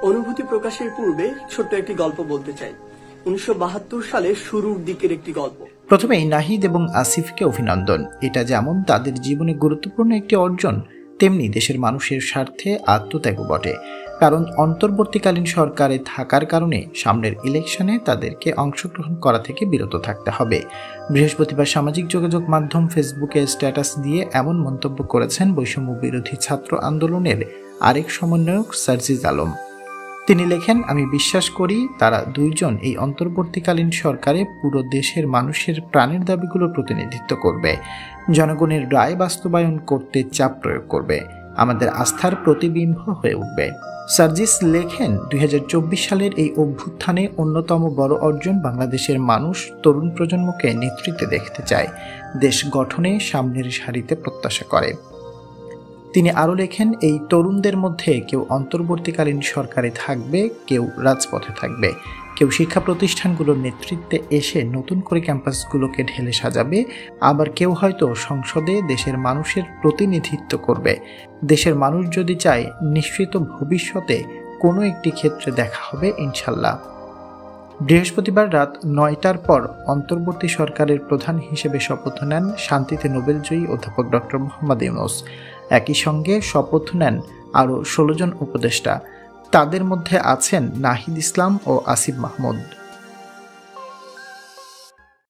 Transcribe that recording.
অনুভূতি প্রকাশের পূর্বে ছোট্ট একটি গল্প বলতে চাই। 1972 সালের শুরুর দিকের একটি গল্প। প্রথমেই নাহিদ এবং আসিফকে অভিনন্দন। এটা যেমন তাদের জীবনে গুরুত্বপূর্ণ একটি অর্জন, তেমনি দেশের মানুষের স্বার্থে আত্মত্যাগও বটে। কারণ অন্তর্বর্তীকালীন সরকারে থাকার কারণে সামনের ইলেকশনে তাদেরকে অংশগ্রহণ করা থেকে বিরত থাকতে হবে। বৃহস্পতিবার সামাজিক যোগাযোগ মাধ্যম ফেসবুকে স্ট্যাটাস দিয়ে এমন মন্তব্য করেছেন বৈষম্য বিরোধী ছাত্র আন্দোলনের আরেক সমন্বয়ক সার্জিস আলম। তিনি লেখেন, আমি বিশ্বাস করি তারা দুইজন এই অন্তর্বর্তীকালীন সরকারে পুরো দেশের মানুষের প্রাণের দাবিগুলোর প্রতিনিধিত্ব করবে, জনগণের রায় বাস্তবায়ন করতে চাপ প্রয়োগ করবে, আমাদের আস্থার প্রতিবিম্ব হয়ে উঠবে। সার্জিস লেখেন, 2024 সালের এই অভ্যুত্থানে অন্যতম বড় অর্জন বাংলাদেশের মানুষ তরুণ প্রজন্মকে নেতৃত্বে দেখতে চায়, দেশ গঠনে সামনের সারিতে প্রত্যাশা করে। তিনি আরও লেখেন, এই তরুণদের মধ্যে কেউ অন্তর্বর্তীকালীন সরকারে থাকবে, কেউ রাজপথে থাকবে, কেউ শিক্ষা প্রতিষ্ঠানগুলোর নেতৃত্বে এসে নতুন করে ক্যাম্পাসগুলোকে ঢেলে সাজাবে, আবার কেউ হয়তো সংসদে দেশের মানুষের প্রতিনিধিত্ব করবে। দেশের মানুষ যদি চায়, নিশ্চিত ভবিষ্যতে কোনো একটি ক্ষেত্রে দেখা হবে ইনশাল্লাহ। বৃহস্পতিবার রাত 9টার পর অন্তর্বর্তী সরকারের প্রধান হিসেবে শপথ নেন শান্তিতে নোবেলজয়ী অধ্যাপক ডক্টর মোহাম্মদ ইউনূস। একই সঙ্গে শপথ নেন আরও 16 জন উপদেষ্টা। তাদের মধ্যে আছেন নাহিদ ইসলাম ও আসিফ মাহমুদ।